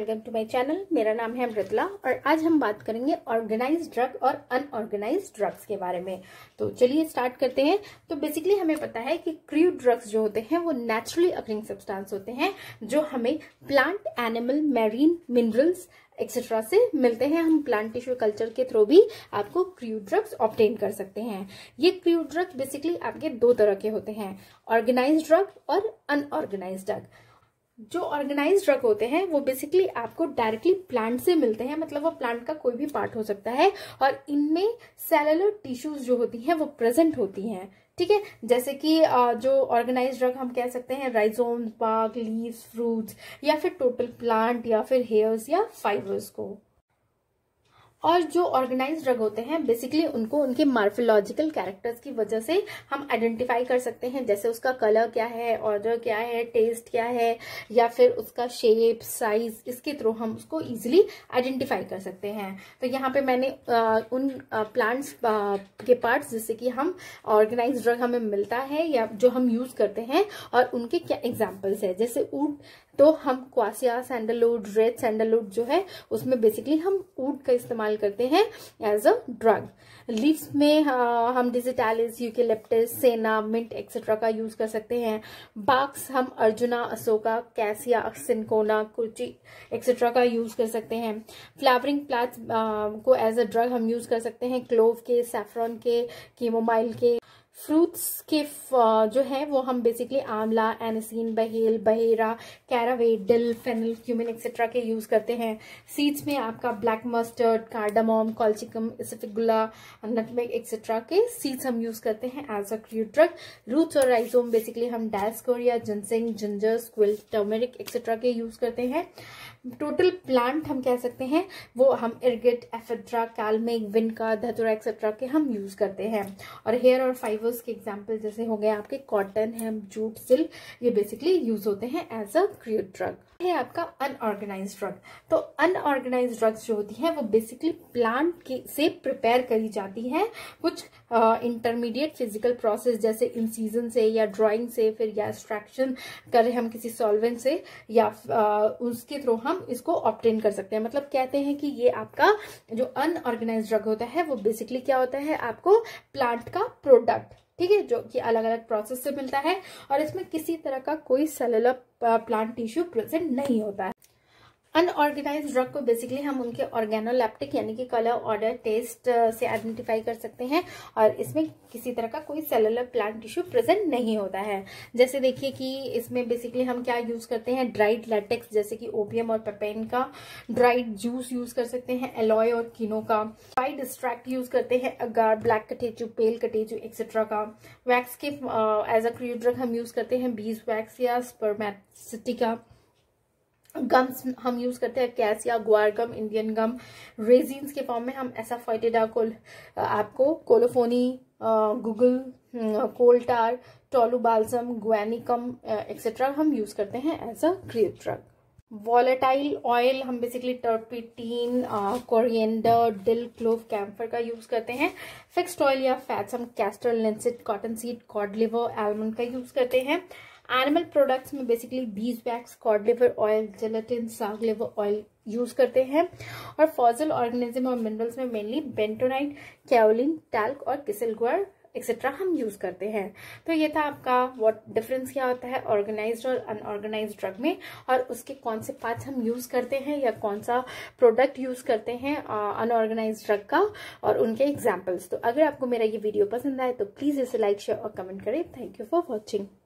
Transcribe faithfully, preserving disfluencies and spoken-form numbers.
Welcome to my channel. मेरा नाम है मृदुला और आज हम बात करेंगे ऑर्गेनाइज्ड ड्रग और अनऑर्गेनाइज्ड ड्रग्स के बारे में। तो चलिए स्टार्ट करते हैं। तो बेसिकली हमें पता है कि क्रूड ड्रग्स जो होते हैं वो नेचुरली अकरिंग सब्सटेंस होते हैं जो हमें plant, animal, marine, minerals etcetera से मिलते हैं। हम प्लांट टिश्यू कल्चर के थ्रू भी आपको क्रूड ड्रग्स ऑब्टेन कर सकते हैं। ये क्रूड ड्रग्स बेसिकली आपके दो तरह के होते हैं, ऑर्गेनाइज्ड ड्रग और अनऑर्गेनाइज्ड ड्रग। जो ऑर्गेनाइज्ड ड्रग होते हैं वो बेसिकली आपको डायरेक्टली प्लांट से मिलते हैं, मतलब वो प्लांट का कोई भी पार्ट हो सकता है और इनमें सेलुलर टिश्यूज जो होती हैं वो प्रेजेंट होती हैं। ठीक है, जैसे कि जो ऑर्गेनाइज्ड ड्रग हम कह सकते हैं राइजोम्स, बार्क, लीव्स, फ्रूट्स या फिर टोटल प्लांट या फिर हेयर्स या फाइबर्स को। और जो ऑर्गेनाइज्ड ड्रग होते हैं बेसिकली उनको उनके मार्फोलॉजिकल कैरेक्टर्स की वजह से हम आइडेंटिफाई कर सकते हैं, जैसे उसका कलर क्या है, ऑर्डर क्या है, टेस्ट क्या है या फिर उसका शेप, साइज, इसके थ्रू हम उसको इजीली आइडेंटिफाई कर सकते हैं। तो यहाँ पे मैंने आ, उन प्लांट्स के पार्ट्स जिससे कि हम ऑर्गेनाइज्ड ड्रग हमें मिलता है या जो हम यूज करते हैं और उनके क्या एग्जाम्पल्स है। जैसे ऊड, तो हम क्वासिया, सैंडलवुड, रेड सैंडलवुड जो है उसमें बेसिकली हम ऊड का इस्तेमाल करते हैं एज अ ड्रग। लीव्स में हम digitalis, eucalyptus, senna, mint etcetera का यूज कर सकते हैं। बार्क्स हम arjuna, ashoka, cassia, cinchona, kurchi etcetera का यूज कर सकते हैं। फ्लावरिंग प्लांट्स को एज अ ड्रग हम यूज कर सकते हैं, क्लोव के, सैफरन के, कीमोमाइल के। फ्रूट्स के जो है वो हम बेसिकली आंवला, एनिसीन, बहेल, बहेरा, caraway, dill, fennel, cumin etcetera के यूज करते हैं। सीड्स में आपका black mustard, cardamom, colchicum, ispaghula, nutmeg etcetera के सीड्स हम यूज करते हैं as a crude drug. Roots और राइजोम बेसिकली हम dioscorea, ginseng, ginger, squill, turmeric etcetera के यूज करते हैं। टोटल प्लांट हम कह सकते हैं वो हम इर्गिट, एफेड्रा, कैलमेक, विनका, धतुरा एक्सेट्रा के हम यूज करते हैं। और हेयर और फाइबर्स के एग्जांपल जैसे हो गए आपके कॉटन, हेम्प, जूट, सिल्क, ये बेसिकली यूज होते हैं एज अ क्रूड ड्रग। है आपका अनऑर्गेनाइज्ड ड्रग। तो अनऑर्गेनाइज्ड ड्रग्स जो होती हैं वो बेसिकली प्लांट के से प्रिपेयर करी जाती हैं कुछ इंटरमीडिएट फिजिकल प्रोसेस जैसे इंसीजन से या ड्राइंग से, फिर या एक्सट्रैक्शन करें हम किसी सॉल्वेंट से या uh, उसके थ्रू हम इसको ऑब्टेन कर सकते हैं। मतलब कहते हैं कि ये आपका जो अनऑर्गेनाइज्ड ड्रग होता है वो बेसिकली क्या होता है, आपको प्लांट का प्रोडक्ट, ठीक है, जो कि अलग अलग प्रोसेस से मिलता है और इसमें किसी तरह का कोई सेलुलर प्लांट टिश्यू प्रेजेंट नहीं होता है। अनऑर्गेनाइज्ड ड्रग को बेसिकली हम उनके ऑर्गेनोलेप्टिक यानी कि कलर, ऑर्डर, टेस्ट से आइडेंटिफाई कर सकते हैं और इसमें किसी तरह का कोई सेलुलर प्लांट टिश्यू प्रेजेंट नहीं होता है। जैसे देखिए कि इसमें बेसिकली हम क्या यूज करते हैं, ड्राइड लेटेक्स जैसे कि ओपियम और पेपेन का, ड्राइड जूस यूज कर सकते हैं, एलॉय और किनो का, ड्राइड एक्सट्रैक्ट यूज करते हैं, agar, black catechu, pale catechu etcetera का। वैक्स के एज अ क्रूड ड्रग हम यूज करते हैं बीज वैक्स या स्पर्मेटिका। गम्स हम यूज करते हैं cassia, guar gum, Indian gum. Resins के फॉर्म में हम एसाफाइटिडा, कोल आपको colophony, guggul, coal tar, tolu balsam, guaiacum etcetera हम यूज करते हैं as a crude drug. Volatile oil हम basically turpentine, coriander, dill, clove, camphor का यूज करते हैं। फिक्स्ड ऑयल या फैट्स हम castor, linseed, cotton seed, cod liver, almond का यूज करते हैं। एनिमल प्रोडक्ट्स में basically beeswax, cod liver oil, gelatin, साग लिवर ऑयल यूज करते हैं। और फॉसिल ऑर्गेनिज्म और मिनरल्स में मेनली बेंटोनाइट, कैओलिन, टैल्क और किसिलगुआर एक्सेट्रा हम यूज करते हैं। तो ये था आपका व्हाट डिफरेंस क्या होता है ऑर्गेनाइज्ड और अनऑर्गेनाइज्ड ड्रग में और उसके कौन से पार्ट्स हम यूज करते हैं या कौन सा प्रोडक्ट यूज करते हैं अनऑर्गेनाइज्ड ड्रग का और उनके एग्जाम्पल्स। तो अगर आपको मेरा ये वीडियो पसंद आए तो प्लीज इसे लाइक, शेयर और कमेंट करें। Thank you for watching.